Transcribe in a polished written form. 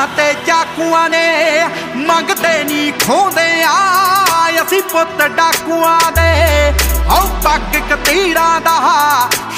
ते चाकुआं ने मंगते नी खोंदे आ असीं पुत्त डाकुआं दे। औ पग कतीरां दा